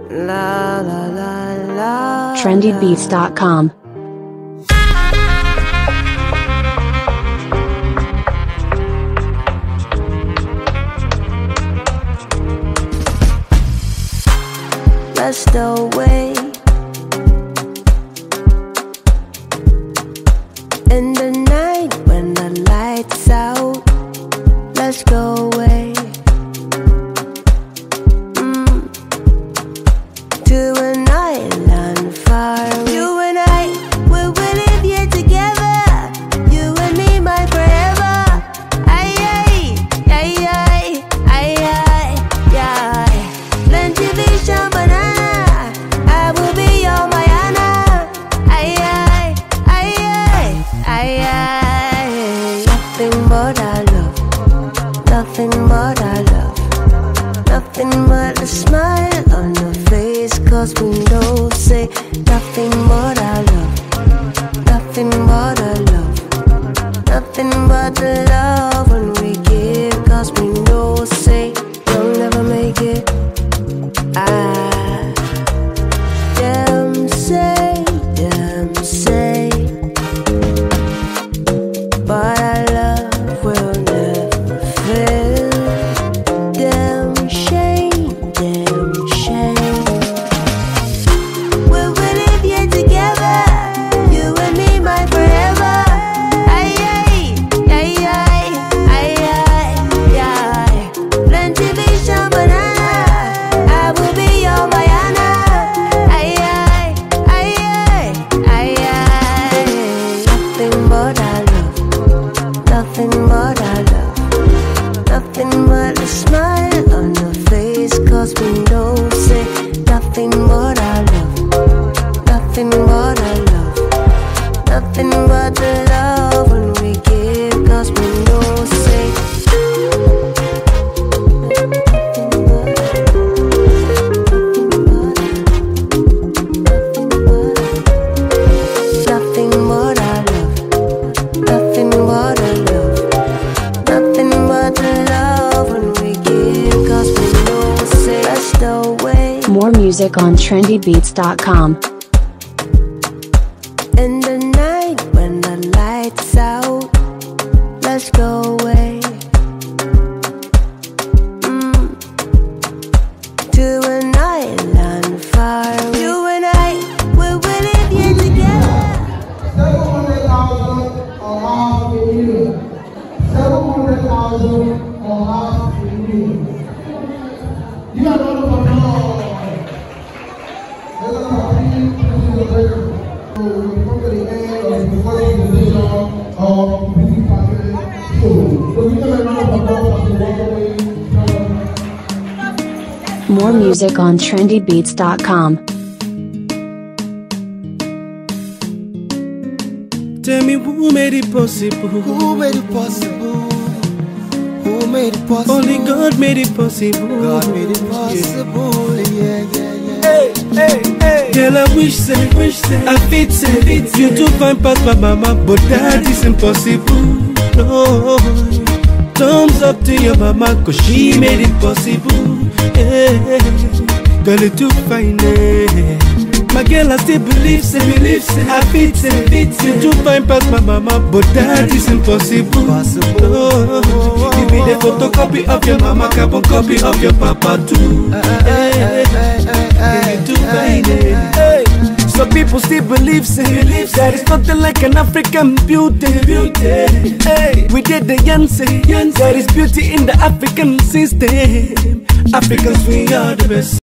La la la la. trendybeats.com. Let's go away. In the night when the lights out, let's go away. To an island far away. You and I, we will live here together. You and me, my forever. Aye, aye, aye, aye, aye, aye, aye. Plenty vision, banana. I will be your Mayana. Aye, aye, aye, aye, aye, aye. Nothing but our love. Nothing but our love. Nothing but a smile on your face. Cause we know, say nothing but our love. Nothing but our love. Nothing but the love when we give. Cause we know, say you'll never make it. Them say, but our love will never fail. Damn shame. We will live here together. You and me, my forever. Aye, aye, aye, aye, aye, aye, aye. Plenty vision, banana. I will be your Mayana. Aye, aye, aye, aye, aye, aye. Nothing but our love. Nothing but our love. Nothing but a smile on your face. Cause we know, say nothing but our love. Nothing but our love. Nothing but the love when we give. Cause we know, say nothing but our love. Nothing but our love. Nothing but the love when we give. Cause we know, say that's the way. More music on trendybeats.com. In the night when the lights out, let's go away. To an island far away. You and I, we will live here together. 700,000 or half a million. 700,000 or half a million. You are not going to know. Let us continue to the breakthrough. So we come to the end of the first division of the Pageant show. So we can remember about the walkaway. More music on trendybeats.com. Tell me who made it possible? Who made it possible? Who made it possible? Only God made it possible. God made it possible. Yeah, yeah, yeah. Hey, hey, hey. Girl, I wish say, I fit say, you too fine past my mama, but that is impossible. No, thumbs up to your mama, cause she made it possible. Hey, girl, you too fine. Hey. My girl, I still believe, say, I fit say, you too fine past my mama, but that is impossible. No, give me the photocopy of your mama, carbon copy of your papa too. Hey, you too fine. Hey. Some people still believe, say, that it's nothing like an African beauty. Hey, we did the Yancy, there is beauty in the African system. Africans, we are the best.